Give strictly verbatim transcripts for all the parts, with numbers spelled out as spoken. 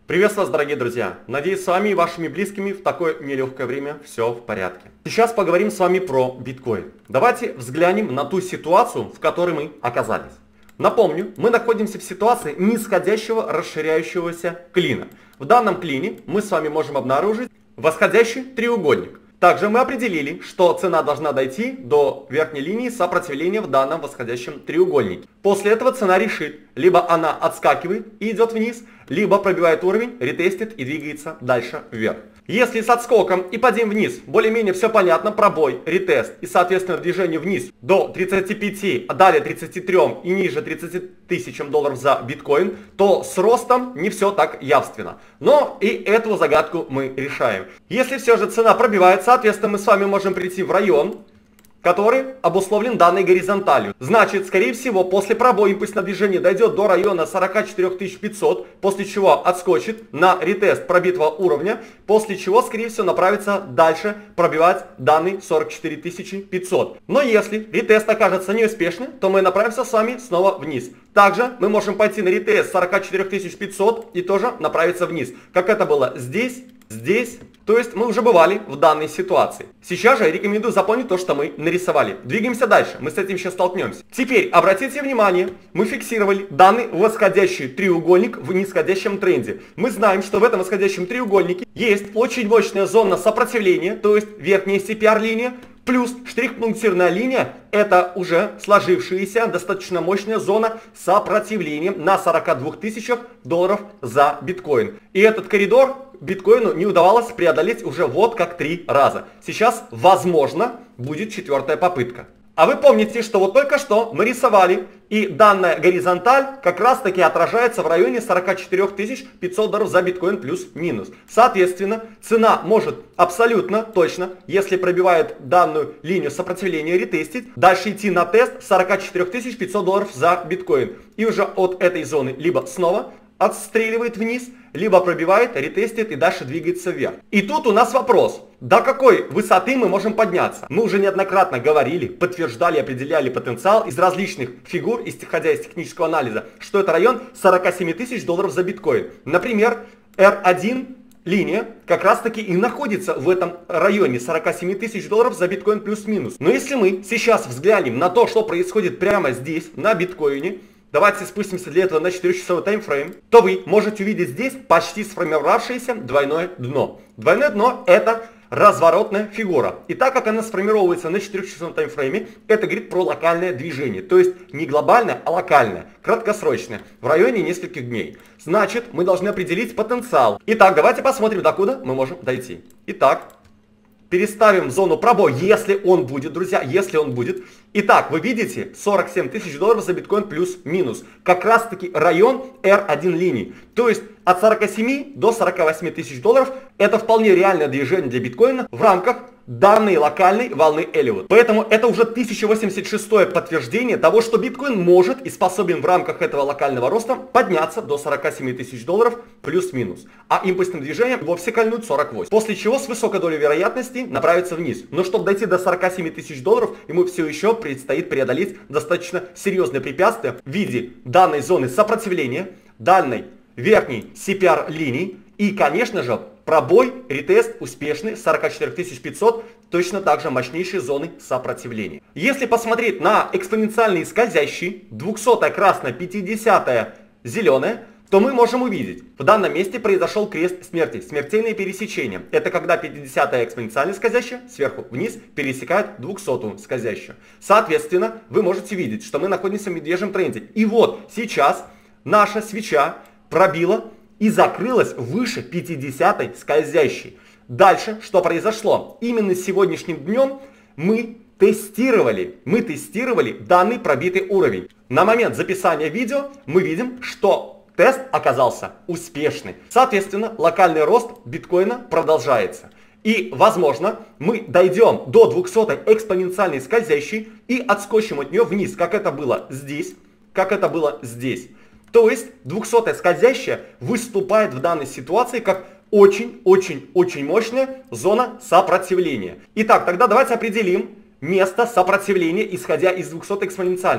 Приветствую вас, дорогие друзья! Надеюсь, с вами и вашими близкими в такое нелегкое время все в порядке. Сейчас поговорим с вами про биткоин. Давайте взглянем на ту ситуацию, в которой мы оказались. Напомню, мы находимся в ситуации нисходящего расширяющегося клина. В данном клине мы с вами можем обнаружить восходящий треугольник. Также мы определили, что цена должна дойти до верхней линии сопротивления в данном восходящем треугольнике. После этого цена решит, либо она отскакивает и идет вниз, либо пробивает уровень, ретестит и двигается дальше вверх. Если с отскоком и падением вниз более-менее все понятно, пробой, ретест и соответственно движение вниз до тридцати пяти, а далее тридцати трёх и ниже тридцати тысяч долларов за биткоин, то с ростом не все так явственно. Но и эту загадку мы решаем. Если все же цена пробивает, соответственно мы с вами можем прийти в район, который обусловлен данной горизонталью. Значит, скорее всего, после пробоя импульсное движение дойдет до района сорока четырёх тысяч пятисот, после чего отскочит на ретест пробитого уровня, после чего, скорее всего, направится дальше пробивать данный сорок четыре тысячи пятьсот. Но если ретест окажется неуспешным, то мы направимся с вами снова вниз. Также мы можем пойти на ретест сорок четыре тысячи пятьсот и тоже направиться вниз, как это было здесь, здесь. То есть мы уже бывали в данной ситуации. Сейчас же я рекомендую запомнить то, что мы нарисовали. Двигаемся дальше, мы с этим сейчас столкнемся. Теперь обратите внимание, мы фиксировали данный восходящий треугольник в нисходящем тренде. Мы знаем, что в этом восходящем треугольнике есть очень мощная зона сопротивления, то есть верхняя си пи ар-линия, плюс штрих-пунктирная линия, это уже сложившаяся достаточно мощная зона сопротивления на сорока двух тысячах долларов за биткоин. И этот коридор биткоину не удавалось преодолеть уже вот как три раза. Сейчас, возможно, будет четвертая попытка. А вы помните, что вот только что мы рисовали, и данная горизонталь как раз таки отражается в районе сорока четырёх тысяч пятисот долларов за биткоин плюс-минус. Соответственно, цена может абсолютно точно, если пробивает данную линию сопротивления, ретестить, дальше идти на тест сорока четырёх тысяч пятисот долларов за биткоин. И уже от этой зоны либо снова отстреливает вниз, либо пробивает, ретестит и дальше двигается вверх. И тут у нас вопрос, до какой высоты мы можем подняться? Мы уже неоднократно говорили, подтверждали, определяли потенциал из различных фигур, исходя из технического анализа, что это район сорока семи тысяч долларов за биткоин. Например, эр один линия как раз таки и находится в этом районе сорока семи тысяч долларов за биткоин плюс-минус. Но если мы сейчас взглянем на то, что происходит прямо здесь, на биткоине, давайте спустимся для этого на четырехчасовой таймфрейм, то вы можете увидеть здесь почти сформировавшееся двойное дно. Двойное дно – это разворотная фигура. И так как она сформировывается на четырехчасовом таймфрейме, это говорит про локальное движение. То есть не глобальное, а локальное, краткосрочное, в районе нескольких дней. Значит, мы должны определить потенциал. Итак, давайте посмотрим, докуда мы можем дойти. Итак, переставим зону пробоя, если он будет, друзья, если он будет. Итак, вы видите сорок семь тысяч долларов за биткоин плюс-минус. Как раз таки район эр один линии. То есть от сорока семи до сорока восьми тысяч долларов это вполне реальное движение для биткоина в рамках данной локальной волны Эллиот. Поэтому это уже тысяча восемьдесят шестое подтверждение того, что биткоин может и способен в рамках этого локального роста подняться до сорока семи тысяч долларов плюс-минус. А импульсным движением вовсе кольнуть сорок восемь. После чего с высокой долей вероятности направиться вниз. Но чтобы дойти до сорока семи тысяч долларов, ему все еще предстоит преодолеть достаточно серьезные препятствия в виде данной зоны сопротивления, данной верхней си пи ар-линии и, конечно же, пробой, ретест успешный сорок четыре тысячи пятьсот, точно так же мощнейшей зоны сопротивления. Если посмотреть на экспоненциальные скользящие, двухсотая красная, пятидесятая зеленая, то мы можем увидеть, в данном месте произошел крест смерти, смертельное пересечение. Это когда пятидесятая экспоненциально скользящая сверху вниз пересекает двухсотую скользящую. Соответственно, вы можете видеть, что мы находимся в медвежьем тренде. И вот сейчас наша свеча пробила и закрылась выше пятидесятой скользящей. Дальше, что произошло? Именно сегодняшним днем мы тестировали, мы тестировали данный пробитый уровень. На момент записания видео мы видим, что тест оказался успешный. Соответственно, локальный рост биткоина продолжается. И, возможно, мы дойдем до двухсотой экспоненциальной скользящей и отскочим от нее вниз, как это было здесь, как это было здесь. То есть двухсотая скользящая выступает в данной ситуации как очень-очень-очень мощная зона сопротивления. Итак, тогда давайте определим место сопротивления, исходя из двухсотой экспоненциальной.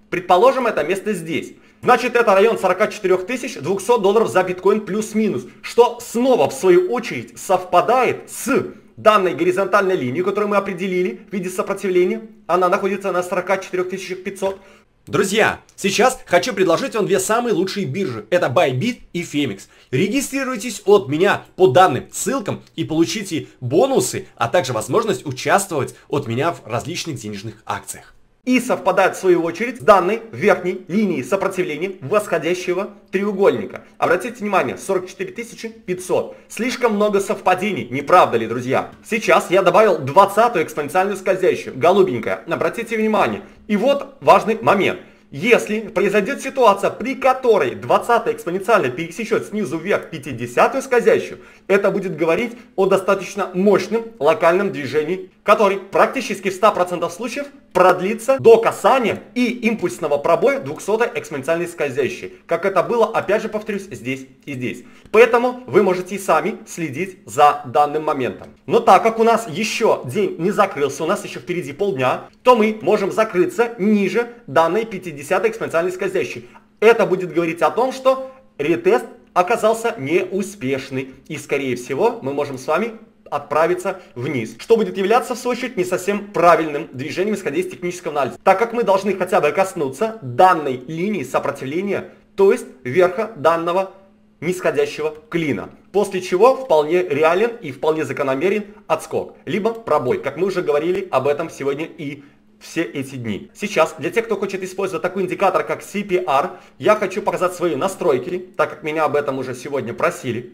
Предположим, это место здесь. Значит, это район сорок четыре тысячи двести долларов за биткоин плюс-минус, что снова в свою очередь совпадает с данной горизонтальной линией, которую мы определили в виде сопротивления. Она находится на сорок четыре тысячи пятьсот. Друзья, сейчас хочу предложить вам две самые лучшие биржи. Это Bybit и Phemex. Регистрируйтесь от меня по данным ссылкам и получите бонусы, а также возможность участвовать от меня в различных денежных акциях. И совпадает в свою очередь с данной верхней линией сопротивления восходящего треугольника. Обратите внимание, сорок четыре тысячи пятьсот. Слишком много совпадений, не правда ли, друзья? Сейчас я добавил двадцатую экспоненциальную скользящую, голубенькая. Обратите внимание. И вот важный момент. Если произойдет ситуация, при которой двадцатая экспоненциально пересечет снизу вверх пятидесятую скользящую, это будет говорить о достаточно мощном локальном движении, который практически в ста процентах случаев продлится до касания и импульсного пробоя двухсотой экспоненциальной скользящей, как это было, опять же повторюсь, здесь и здесь. Поэтому вы можете и сами следить за данным моментом. Но так как у нас еще день не закрылся, у нас еще впереди полдня, то мы можем закрыться ниже данной пятидесятой экспоненциальной скользящей. Это будет говорить о том, что ретест оказался неуспешный. И скорее всего мы можем с вами отправиться вниз, что будет являться в свою очередь не совсем правильным движением, исходя из технического анализа, так как мы должны хотя бы коснуться данной линии сопротивления, то есть верха данного нисходящего клина, после чего вполне реален и вполне закономерен отскок, либо пробой, как мы уже говорили об этом сегодня и все эти дни. Сейчас, для тех, кто хочет использовать такой индикатор, как си пи ар, я хочу показать свои настройки, так как меня об этом уже сегодня просили.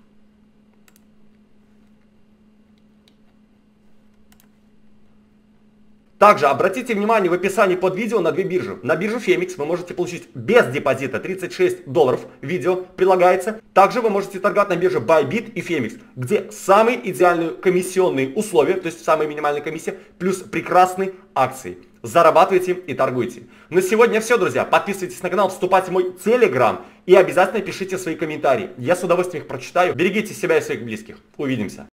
Также обратите внимание в описании под видео на две биржи. На биржу Phemex вы можете получить без депозита тридцать шесть долларов, видео прилагается. Также вы можете торговать на бирже Bybit и Phemex, где самые идеальные комиссионные условия, то есть самая минимальная комиссия, плюс прекрасные акции. Зарабатывайте и торгуйте. На сегодня все, друзья. Подписывайтесь на канал, вступайте в мой телеграм и обязательно пишите свои комментарии. Я с удовольствием их прочитаю. Берегите себя и своих близких. Увидимся.